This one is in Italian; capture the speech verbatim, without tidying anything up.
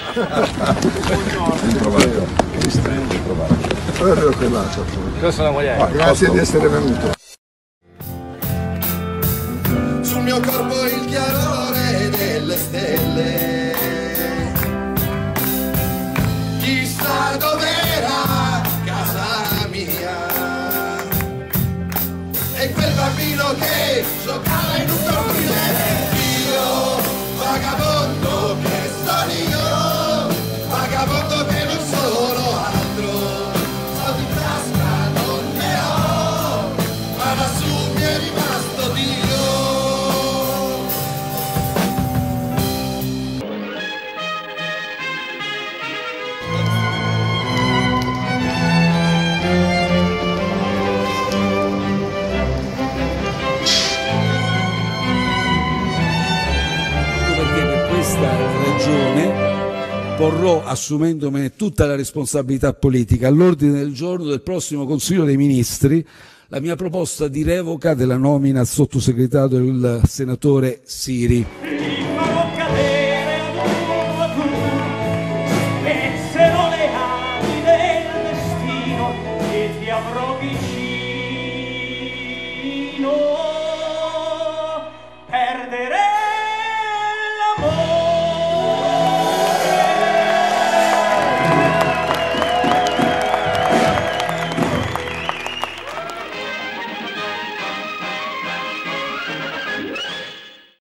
Buongiorno. Che strano di trovarci. Questa è la moglie. Grazie di essere venuto. Sul mio corpo il chiarore delle stelle, chissà dov'era casa mia, e quel bambino che giocava in un cortile. Io, vagabondo che sono io, vagabondo che non sono altro, soldi in tasca non ne ho, ma lassù mi è rimasto Dio. Perché per questa ragione porrò, assumendomene tutta la responsabilità politica, all'ordine del giorno del prossimo Consiglio dei Ministri la mia proposta di revoca della nomina al sottosegretario del senatore Siri. E se non le ali del destino che ti avrò vicino.